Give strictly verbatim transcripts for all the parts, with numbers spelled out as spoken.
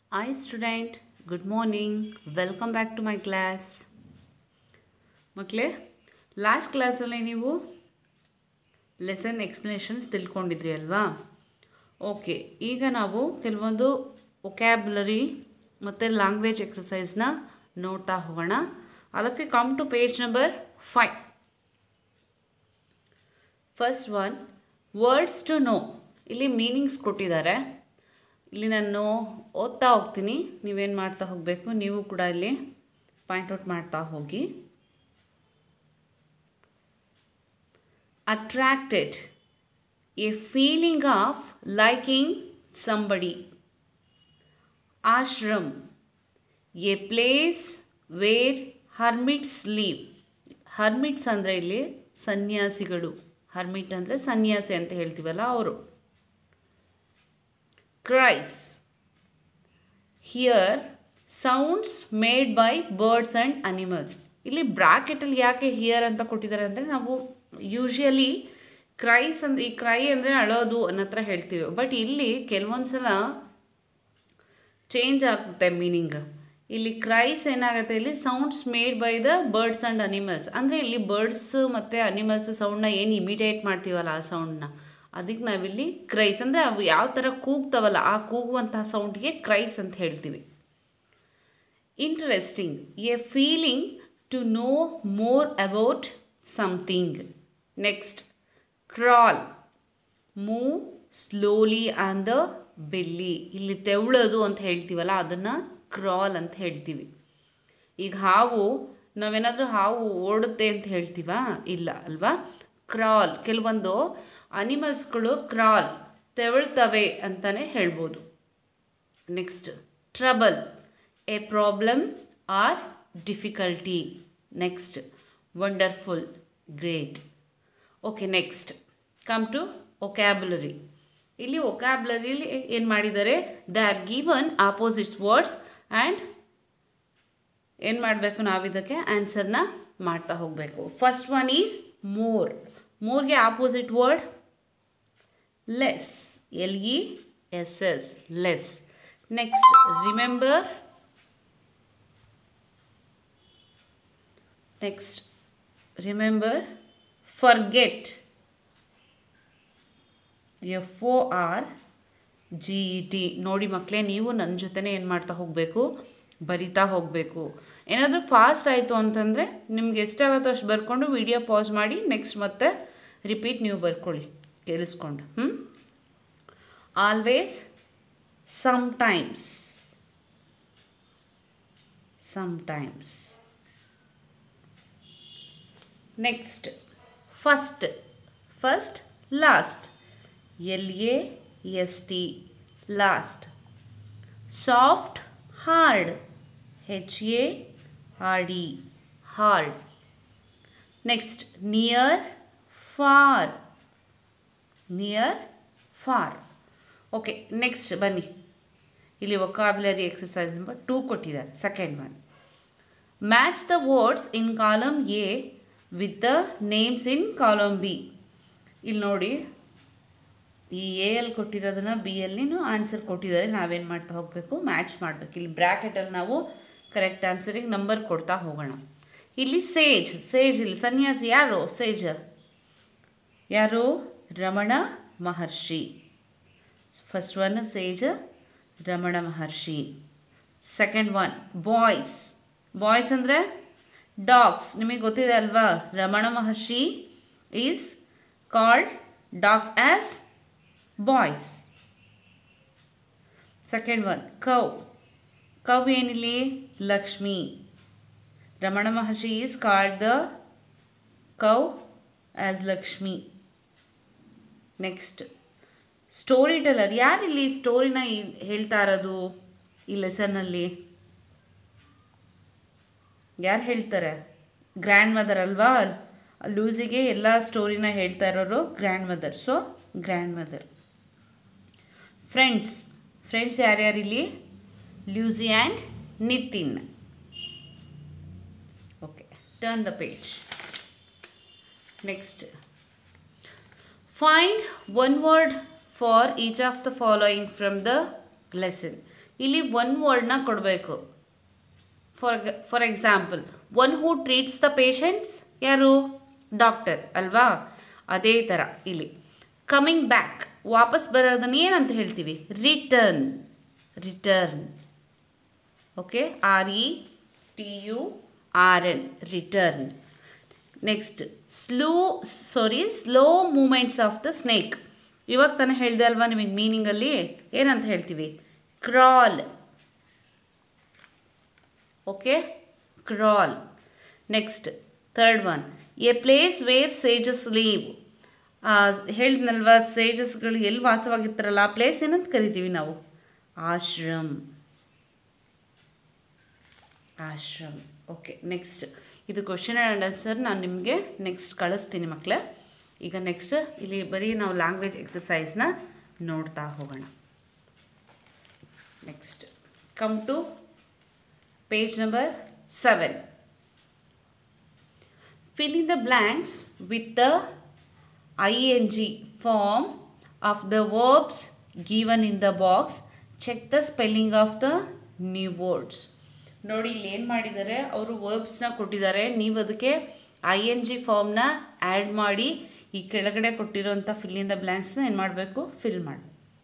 Hi student, good morning. Welcome back to my class. ಮಕ್ಕಳೇ last ಕ್ಲಾಸಲ್ಲಿ ನೀವು lesson explanations ತಿಳ್ಕೊಂಡಿದ್ರಿ ಅಲ್ವಾ? ಓಕೆ, ಈಗ ನಾವು ಕೆಲವೊಂದು ವೊಕ್ಯಾಬ್ಯುಲರಿ ಮತ್ತು ಲ್ಯಾಂಗ್ವೇಜ್ ಎಕ್ಸಸೈಸ್ನ ನೋಡ್ತಾ ಹೋಗೋಣ. All of you come to page number five. First one, words to know. ಇಲ್ಲಿ ಮೀನಿಂಗ್ಸ್ ಕೊಟ್ಟಿದ್ದಾರೆ. ಇಲ್ಲಿ ನಾನು ಓದ್ತಾ ಹೋಗ್ತೀನಿ, ನೀವೇನು ಮಾಡ್ತಾ ಹೋಗಬೇಕು, ನೀವು ಕೂಡ ಇಲ್ಲಿ ಪಾಯಿಂಟ್ ಔಟ್ ಮಾಡ್ತಾ ಹೋಗಿ. Attracted, a feeling of liking somebody. Ashram, a place where hermits live. Hermits ಅಂದರೆ ಇಲ್ಲಿ ಸನ್ಯಾಸಿಗಳು. ಹರ್ಮಿಟ್ ಅಂದರೆ ಸನ್ಯಾಸಿ ಅಂತ ಹೇಳ್ತೀವಲ್ಲ ಅವರು. Cries, hear sounds made by birds and animals. ಇಲ್ಲಿ ಬ್ರಾಕೆಟಲ್ಲಿ ಯಾಕೆ ಹಿಯರ್ ಅಂತ ಕೊಟ್ಟಿದ್ದಾರೆ ಅಂದರೆ, ನಾವು ಯೂಶ್ವಲಿ ಕ್ರೈಸ್ ಅಂದರೆ ಈ ಕ್ರೈ ಅಂದರೆ ಅಳೋದು ಅನ್ನೋ ಹತ್ರ ಹೇಳ್ತೀವಿ. ಬಟ್ ಇಲ್ಲಿ ಕೆಲವೊಂದು ಸಲ ಚೇಂಜ್ ಆಗುತ್ತೆ ಮೀನಿಂಗ್. ಇಲ್ಲಿ ಕ್ರೈಸ್ ಏನಾಗುತ್ತೆ, ಇಲ್ಲಿ sounds made by the birds and animals. ಅಂದರೆ ಇಲ್ಲಿ ಬರ್ಡ್ಸ್ ಮತ್ತು ಅನಿಮಲ್ಸ್ ಸೌಂಡನ್ನ ಏನು ಇಮಿಟೇಟ್ ಮಾಡ್ತೀವಲ್ಲ ಆ ಸೌಂಡನ್ನ, ಅದಕ್ಕೆ ನಾವಿಲ್ಲಿ ಕ್ರೈಸ್ ಅಂದರೆ ಅವು ಯಾವ ಥರ ಕೂಗ್ತವಲ್ಲ ಆ ಕೂಗುವಂತಹ ಸೌಂಡ್ಗೆ ಕ್ರೈಸ್ ಅಂತ ಹೇಳ್ತೀವಿ. Interesting, a feeling to know more about something. Next, crawl, move slowly on the belly. ಇಲ್ಲಿ ತೆವಳೋದು ಅಂತ ಹೇಳ್ತೀವಲ್ಲ ಅದನ್ನು ಕ್ರಾಲ್ ಅಂತ ಹೇಳ್ತೀವಿ. ಈಗ ಹಾವು, ನಾವೇನಾದರೂ ಹಾವು ಓಡುತ್ತೆ ಅಂತ ಹೇಳ್ತೀವಾ? ಇಲ್ಲ ಅಲ್ವಾ. ಕ್ರಾಲ್, ಕೆಲವೊಂದು ಅನಿಮಲ್ಸ್ಗಳು ಕ್ರಾಲ್ ತೆವಳ್ತವೆ ಅಂತಲೇ ಹೇಳ್ಬೋದು. Next, trouble, a problem or difficulty. Next, wonderful, great. Okay, next come to vocabulary. ಇಲ್ಲಿ ವೊಕ್ಯಾಬ್ಯುಲರಿಲಿ ಏನು ಮಾಡಿದ್ದಾರೆ, they are given opposites words and ಏನು ಮಾಡಬೇಕು, ನಾವು ಇದಕ್ಕೆ ಆನ್ಸರ್ನ ಮಾಡ್ತಾ ಹೋಗಬೇಕು. First one is more. ಮೋರ್ಗೆ opposite word less, L E S S, less. Next, remember. Next, remember. Forget, F O R G E T. ನೋಡಿ ಮಕ್ಕಳೇ, ನೀವು ನನ್ನ ಜೊತೆನೇ ಏನು ಮಾಡ್ತಾ ಹೋಗಬೇಕು, ಬರಿತಾ ಹೋಗಬೇಕು. ಏನಾದರೂ ಫಾಸ್ಟ್ ಆಯಿತು ಅಂತಂದರೆ ನಿಮ್ಗೆ ಎಷ್ಟಾಗುತ್ತೋ ಅಷ್ಟು ಬರ್ಕೊಂಡು ವಿಡಿಯೋ ಪಾಸ್ ಮಾಡಿ ನೆಕ್ಸ್ಟ್ ಮತ್ತೆ ರಿಪೀಟ್ ನೀವು ಬರ್ಕೊಳ್ಳಿ ಕೇಳಿಸ್ಕೊಂಡು. ಹ್ಞೂ always, sometimes, sometimes. Next, first. First, last, L A S T, last. Soft, hard, H A R D, hard. Next, near, far, near, far. Okay, next ಬನ್ನಿ, ಇಲ್ಲಿ ವೊಕ್ಯಾಬ್ಯುಲರಿ ಎಕ್ಸಸೈಸ್ ನಂಬರ್ ಟೂ ಕೊಟ್ಟಿದ್ದಾರೆ. Second one, match the words in column A with the names in column B. ಇಲ್ಲಿ ನೋಡಿ, ಈ A ಅಲ್ಲಿ ಕೊಟ್ಟಿರೋದನ್ನು B ಅಲ್ಲಿನೂ answer ಕೊಟ್ಟಿದ್ದಾರೆ. ನಾವೇನು ಮಾಡ್ತಾ ಹೋಗಬೇಕು, ಮ್ಯಾಚ್ ಮಾಡಬೇಕು. ಇಲ್ಲಿ ಬ್ರ್ಯಾಕೆಟಲ್ಲಿ ನಾವು ಕರೆಕ್ಟ್ ಆನ್ಸರಿಗೆ ನಂಬರ್ ಕೊಡ್ತಾ ಹೋಗೋಣ. ಇಲ್ಲಿ ಸೇಜ್, ಸೇಜ್ ಇಲ್ಲಿ ಸನ್ಯಾಸಿ ಯಾರು, ಸೇಜ ಯಾರು, Ramana Maharshi. First one sage Ramana Maharshi. Second one boys. Boys ಅಂದರೆ ಡಾಗ್ಸ್, ನಿಮಗೆ ಗೊತ್ತಿದೆ ಅಲ್ವಾ. Ramana Maharshi is called dogs as boys. Second one cow. Cow ಏನಿಲ್ಲಿ, Lakshmi. Ramana Maharshi is called the cow as Lakshmi. Next, storyteller. ಯಾರಿಲ್ಲಿ ಸ್ಟೋರಿನ ಹೇಳ್ತಾ ಇರೋದು ಈ ಲೆಸನ್ನಲ್ಲಿ? ಯಾರು ಹೇಳ್ತಾರೆ? ಗ್ರ್ಯಾಂಡ್ ಮದರ್ ಅಲ್ವಾ. ಲೂಸಿಗೆ ಎಲ್ಲ ಸ್ಟೋರಿನ ಹೇಳ್ತಾ ಇರೋರು grandmother. So grandmother. Friends, friends ಯಾರ್ಯಾರಿಲ್ಲಿ, Lucy and Nitin. Okay, turn the page. Next, find one word for each of the following from the lesson. ಇಲ್ಲಿ ಒನ್ ವರ್ಡ್ನ ಕೊಡಬೇಕು. For for example, one who treats the patients ಯಾರು? Doctor ಅಲ್ವಾ? ಅದೇ ಥರ ಇಲ್ಲಿ coming back, ವಾಪಸ್ ಬರೋದನ್ನು ಏನಂತ ಹೇಳ್ತೀವಿ? Return. Return. Okay, R E T U R N, return. Next, slow sorry slow moments of the snake. ಇವಾಗ ತಾನೇ ಹೇಳಿದೆ ಅಲ್ವಾ ನಿಮಗೆ ಮೀನಿಂಗಲ್ಲಿ ಏನಂತ ಹೇಳ್ತೀವಿ? Crawl. Okay, crawl. Next third one, a place where sages live. ಹೇಳಿದ್ನಲ್ವ, ಸೇಜಸ್ಗಳು ಎಲ್ಲಿ ವಾಸವಾಗಿರ್ತಾರಲ್ಲ ಆ ಪ್ಲೇಸ್ ಏನಂತ ಕರಿತೀವಿ ನಾವು? ಆಶ್ರಮ್. ಆಶ್ರಮ್. ಓಕೆ, ನೆಕ್ಸ್ಟ್ ಇದು ಕ್ವಶನ್ ಆ್ಯಂಡ್ ಆನ್ಸರ್ ನಾನು ನಿಮಗೆ ನೆಕ್ಸ್ಟ್ ಕಳಿಸ್ತೀನಿ ಮಕ್ಕಳೇ. ಈಗ ನೆಕ್ಸ್ಟ್ ಇಲ್ಲಿ ಬರೀ ನಾವು ಲ್ಯಾಂಗ್ವೇಜ್ ಎಕ್ಸಸೈಸ್ನ ನೋಡ್ತಾ ಹೋಗೋಣ. Next come to page number seven. Fill in the blanks with the ing form of the verbs given in the box. Check the spelling of the new words. ನೋಡಿ ಇಲ್ಲಿ ಏನು ಮಾಡಿದ್ದಾರೆ, ಅವರು ವರ್ಬ್ಸ್ನ ಕೊಟ್ಟಿದ್ದಾರೆ, ನೀವು ಅದಕ್ಕೆ ಐ ಎನ್ ಜಿ ಫಾರ್ಮ್ನ add ಮಾಡಿ ಈ ಕೆಳಗಡೆ ಕೊಟ್ಟಿರೋಂಥ ಫಿಲ್ ಇನ್ ದ ಬ್ಲ್ಯಾಂಕ್ಸ್ನ ಏನು ಮಾಡಬೇಕು? ಫಿಲ್ ಮಾಡಿ.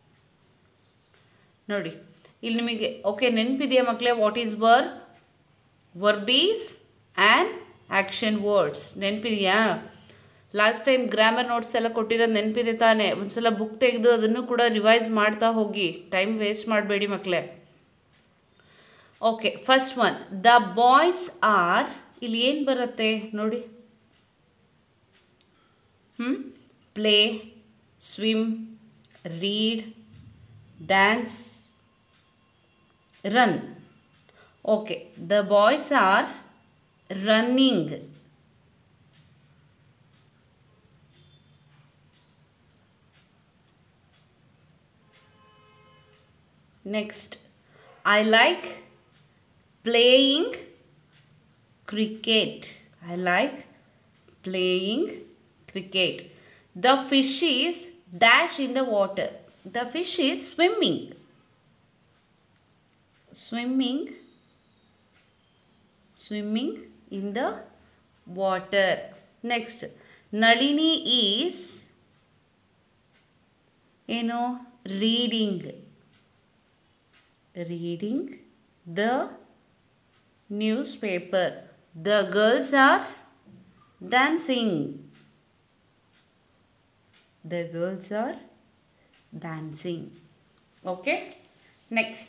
ನೋಡಿ ಇಲ್ಲಿ ನಿಮಗೆ ಓಕೆ ನೆನಪಿದೆಯಾ ಮಕ್ಕಳೇ? What is verb? Verb is an action words. ನೆನಪಿದೆಯಾ? ಲಾಸ್ಟ್ ಟೈಮ್ ಗ್ರಾಮರ್ ನೋಟ್ಸ್ ಎಲ್ಲ ಕೊಟ್ಟಿರೋದು ನೆನಪಿದೆ ತಾನೇ? ಒಂದ್ಸಲ ಬುಕ್ ತೆಗೆದು ಅದನ್ನು ಕೂಡ ರಿವೈಸ್ ಮಾಡ್ತಾ ಹೋಗಿ, ಟೈಮ್ ವೇಸ್ಟ್ ಮಾಡಬೇಡಿ ಮಕ್ಕಳೇ. Okay, first one, the boys are. ಇಲ್ಲಿ ಏನು ಬರುತ್ತೆ ನೋಡಿ? ಹ್ಞೂ play, swim, read, dance, run. Okay, the boys are running. Next, I like playing cricket. I like playing cricket. The fish is dash in the water. The fish is swimming. Swimming. Swimming in the water. Next, Nalini is you know reading reading the newspaper. The girls are dancing. The girls are dancing. Okay, next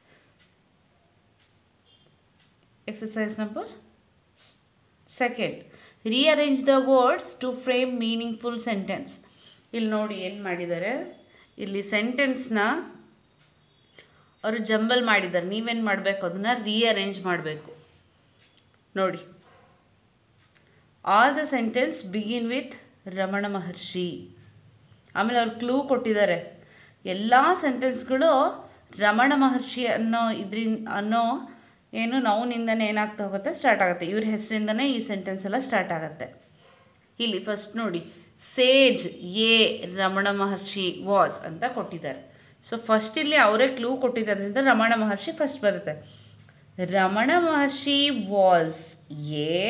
exercise number second, rearrange the words to frame meaningful sentence. ಇಲ್ಲಿ ನೋಡಿ ಏನು ಮಾಡಿದ್ದಾರೆ, ಇಲ್ಲಿ ಸೆಂಟೆನ್ಸ್ನ ಅವರು jumble ಮಾಡಿದ್ದಾರೆ. ನೀವೇನು ಮಾಡಬೇಕು? ಅದನ್ನು ರೀಅರೇಂಜ್ ಮಾಡಬೇಕು. ನೋಡಿ, all the sentence begin with Ramana Maharshi. ಆಮೇಲೆ ಅವ್ರು ಕ್ಲೂ ಕೊಟ್ಟಿದ್ದಾರೆ, ಎಲ್ಲ ಸೆಂಟೆನ್ಸ್ಗಳು ರಮಣ ಮಹರ್ಷಿ ಅನ್ನೋ ಇದ್ರಿಂದ ಅನ್ನೋ ಏನು ನೌನಿಂದನೇ ಏನಾಗ್ತಾ ಹೋಗುತ್ತೆ? ಸ್ಟಾರ್ಟ್ ಆಗುತ್ತೆ. ಇವ್ರ ಹೆಸರಿಂದನೇ ಈ ಸೆಂಟೆನ್ಸ್ ಎಲ್ಲ ಸ್ಟಾರ್ಟ್ ಆಗುತ್ತೆ. ಇಲ್ಲಿ ಫಸ್ಟ್ ನೋಡಿ, sage a Ramana Maharshi was ಅಂತ ಕೊಟ್ಟಿದ್ದಾರೆ. ಸೊ ಫಸ್ಟ್ ಇಲ್ಲಿ ಅವರೇ ಕ್ಲೂ ಕೊಟ್ಟಿರೋದ್ರಿಂದ ರಮಣ ಮಹರ್ಷಿ ಫಸ್ಟ್ ಬರುತ್ತೆ. Ramana Maharshi was a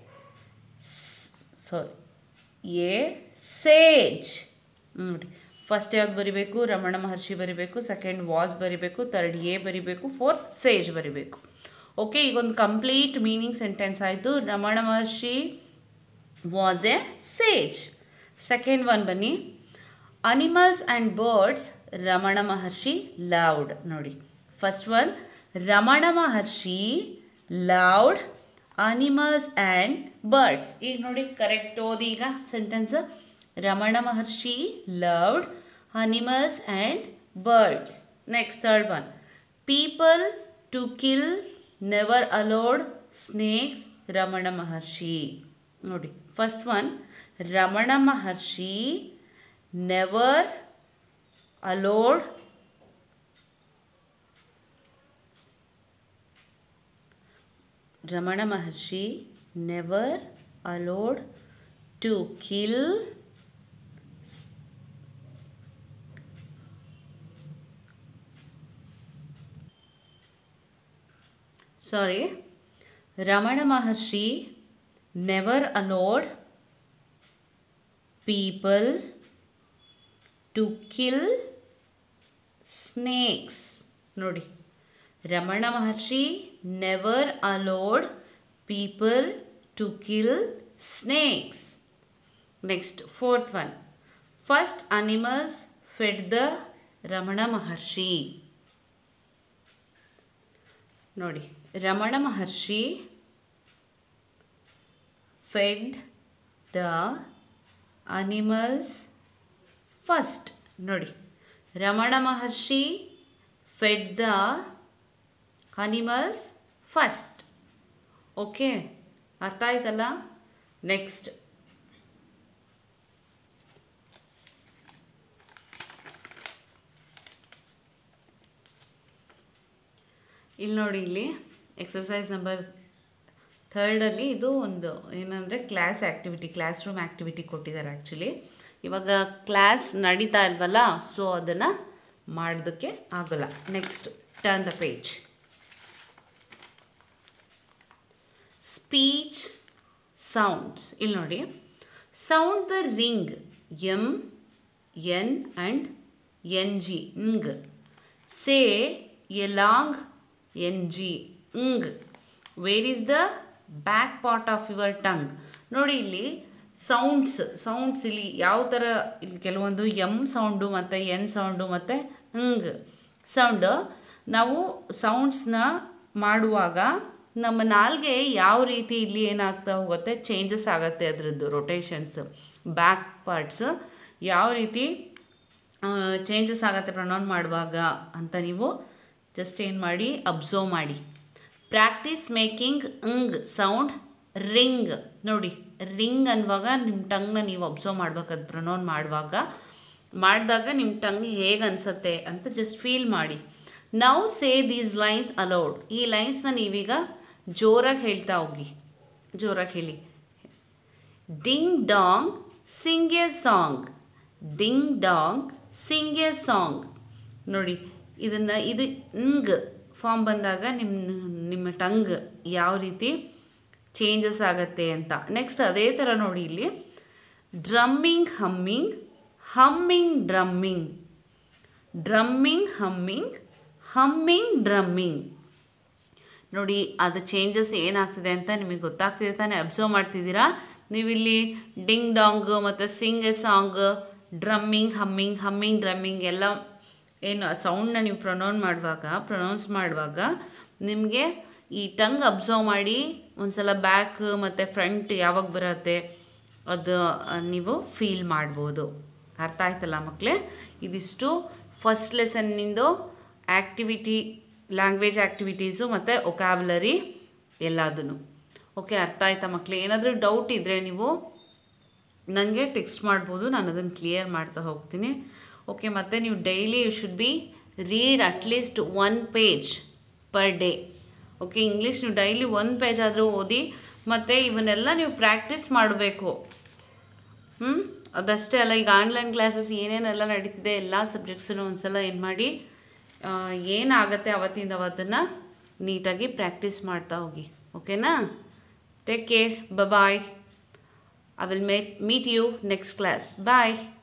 sorry a sage. ನೋಡಿ, ಫಸ್ಟ್ ಯಾವ್ದು ಬರಿಬೇಕು? ರಮಣ ಮಹರ್ಷಿ ಬರಿಬೇಕು, ಸೆಕೆಂಡ್ ವಾಸ್ ಬರಿಬೇಕು, ಥರ್ಡ್ ಎ ಬರಿಬೇಕು, ಫೋರ್ತ್ ಸೇಜ್ ಬರಿಬೇಕು. ಓಕೆ, ಈಗೊಂದು ಕಂಪ್ಲೀಟ್ ಮೀನಿಂಗ್ ಸೆಂಟೆನ್ಸ್ ಆಯಿತು. Ramana Maharshi was a sage. Second one ಬನ್ನಿ, animals and birds Ramana Maharshi loved. ನೋಡಿ, first one, Ramana Maharshi loved animals and birds. ಈಗ ನೋಡಿ ಕರೆಕ್ಟ್ ಓದಿ ಈಗ sentence. Ramana Maharshi loved animals and birds. Next third one, people to kill never allowed snakes Ramana Maharshi. ನೋಡಿ, first one, Ramana Maharshi never allowed Ramana Maharshi never allowed to kill sorry Ramana Maharshi never allowed people to kill snakes. ನೋಡಿ, Ramana Maharshi never allowed people to kill snakes. Next, fourth one. First animals fed the Ramana Maharshi. ನೋಡಿ, Ramana Maharshi fed the animals first. ನೋಡಿ, Ramana Maharshi fed the animals first. Okay, ಅರ್ಥ ಆಯ್ತಲ್ಲ? Next, ಇಲ್ಲಿ ನೋಡಿ, ಇಲ್ಲಿ exercise number ಥರ್ಡಲ್ಲಿ ಇದು ಒಂದು ಏನಂದರೆ class activity, class room activity ಕೊಟ್ಟಿದ್ದಾರೆ. ಆ್ಯಕ್ಚುಲಿ ಇವಾಗ ಕ್ಲಾಸ್ ನಡೀತಾ ಇಲ್ವಲ್ಲ, ಸೊ ಅದನ್ನು ಮಾಡೋದಕ್ಕೆ ಆಗೋಲ್ಲ. Next, turn the page. Speech sounds. ಇಲ್ಲಿ ನೋಡಿ, sound the ring, M N and N G, ಇಂಗ್. Say A long, N G, ಇಂಗ್. Where is the back part of your tongue. ನೋಡಿ, ಇಲ್ಲಿ ಸೌಂಡ್ಸ್ ಸೌಂಡ್ಸ್ ಇಲ್ಲಿ ಯಾವ ಥರ, ಇಲ್ಲಿ ಕೆಲವೊಂದು ಎಮ್ ಸೌಂಡು ಮತ್ತು ಎನ್ ಸೌಂಡು ಮತ್ತು ಇಂಗ್ ಸೌಂಡು. ನಾವು ಸೌಂಡ್ಸ್ನ ಮಾಡುವಾಗ ನಮ್ಮ ನಾಲ್ಗೆ ಯಾವ ರೀತಿ ಇಲ್ಲಿ ಏನಾಗ್ತಾ ಹೋಗುತ್ತೆ, ಚೇಂಜಸ್ ಆಗುತ್ತೆ, ಅದರದ್ದು ರೊಟೇಷನ್ಸ್, ಬ್ಯಾಕ್ ಪಾರ್ಟ್ಸ್ ಯಾವ ರೀತಿ ಚೇಂಜಸ್ ಆಗುತ್ತೆ ಪ್ರೊನೌನ್ ಮಾಡುವಾಗ ಅಂತ ನೀವು ಜಸ್ಟ್ ಏನು ಮಾಡಿ, ಅಬ್ಸರ್ವ್ ಮಾಡಿ. Practice making ing sound ring. ನೋಡಿ, ರಿಂಗ್ ಅನ್ನುವಾಗ ನಿಮ್ಮ ಟಂಗ್ನ ನೀವು ಅಬ್ಸರ್ವ್ ಮಾಡ್ಬೇಕು. ಅದು ಪ್ರೊನೌನ್ ಮಾಡುವಾಗ ಮಾಡಿದಾಗ ನಿಮ್ಮ ಟಂಗ್ ಹೇಗೆ ಅನಿಸುತ್ತೆ ಅಂತ ಜಸ್ಟ್ ಫೀಲ್ ಮಾಡಿ. Now say these lines aloud. ಈ ಲೈನ್ಸ್ನ ನೀವೀಗ ಜೋರಾಗಿ ಹೇಳ್ತಾ ಹೋಗಿ, ಜೋರಾಗಿ ಹೇಳಿ. Ding dong sing a song. Ding dong sing a song. ನೋಡಿ, ಇದನ್ನು ಇದು ಇಂಗ್ ಫಾರ್ಮ್ ಬಂದಾಗ ನಿಮ್ಮ ನಿಮ್ಮ ಟಂಗ್ ಯಾವ ರೀತಿ ಚೇಂಜಸ್ ಆಗುತ್ತೆ ಅಂತ. ನೆಕ್ಸ್ಟ್ ಅದೇ ಥರ ನೋಡಿ, ಇಲ್ಲಿ drumming humming, humming drumming. Drumming humming, humming drumming. ನೋಡಿ, ಅದು ಚೇಂಜಸ್ ಏನಾಗ್ತಿದೆ ಅಂತ ನಿಮಗೆ ಗೊತ್ತಾಗ್ತಿದೆ ತಾನೇ, ಅಬ್ಸರ್ವ್ ಮಾಡ್ತಿದ್ದೀರಾ ನೀವಿಲ್ಲಿ. ಡಿಂಗ್ ಡಾಂಗ್ ಮತ್ತು sing a song, drumming humming, humming drumming ಎಲ್ಲ ಏನು ಸೌಂಡನ್ನ ನೀವು ಪ್ರೊನೌನ್ ಮಾಡುವಾಗ ಪ್ರೊನೌನ್ಸ್ ಮಾಡುವಾಗ ನಿಮಗೆ ಈ ಟಂಗ್ ಅಬ್ಸರ್ವ್ ಮಾಡಿ ಒಂದು ಸಲ ಬ್ಯಾಕ್ ಮತ್ತು ಫ್ರಂಟ್ ಯಾವಾಗ ಬರುತ್ತೆ ಅದು ನೀವು ಫೀಲ್ ಮಾಡ್ಬೋದು. ಅರ್ಥ ಆಯ್ತಲ್ಲ ಮಕ್ಕಳೇ? ಇದಿಷ್ಟು ಫಸ್ಟ್ ಲೆಸನ್ನಿಂದು ಆ್ಯಕ್ಟಿವಿಟಿ, ಲ್ಯಾಂಗ್ವೇಜ್ ಆ್ಯಕ್ಟಿವಿಟೀಸು ಮತ್ತು ಒಕ್ಯಾಬ್ಯುಲರಿ ಎಲ್ಲದೂ. ಓಕೆ, ಅರ್ಥ ಆಯ್ತಾ ಮಕ್ಕಳೇ? ಏನಾದರೂ ಡೌಟ್ ಇದ್ದರೆ ನೀವು ನನಗೆ ಟೆಕ್ಸ್ಟ್ ಮಾಡ್ಬೋದು, ನಾನು ಅದನ್ನು ಕ್ಲಿಯರ್ ಮಾಡ್ತಾ ಹೋಗ್ತೀನಿ. ಓಕೆ, ಮತ್ತು ನೀವು daily you should be read at least one page per day. Okay, English ನೀವು ಡೈಲಿ ಒಂದು ಪೇಜ್ ಆದರೂ ಓದಿ, ಮತ್ತು ಇವನ್ನೆಲ್ಲ ನೀವು ಪ್ರಾಕ್ಟೀಸ್ ಮಾಡಬೇಕು. ಹ್ಞೂ ಅದಷ್ಟೇ ಅಲ್ಲ, ಈಗ ಆನ್ಲೈನ್ ಕ್ಲಾಸಸ್ ಏನೇನೆಲ್ಲ ನಡೀತಿದೆ ಎಲ್ಲ ಸಬ್ಜೆಕ್ಟ್ಸನ್ನು ಒಂದು ಸಲ ಏನು ಮಾಡಿ, ಏನಾಗುತ್ತೆ ಅವತ್ತಿಂದ ಅವತ್ತನ್ನು ನೀಟಾಗಿ ಪ್ರಾಕ್ಟೀಸ್ ಮಾಡ್ತಾ ಹೋಗಿ. ಓಕೆನಾ? Take care, bye. I will mate meet you next class. Bye.